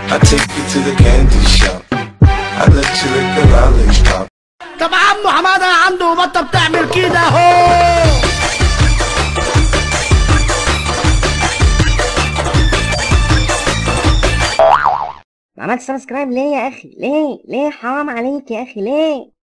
I take you to the candy shop. I let you lick the lollipop. طب عمو حماده عنده بطه بتعمل كده اهو. ما عملتش سبسكرايب ليه يا اخي؟ ليه حرام عليك يا اخي ليه؟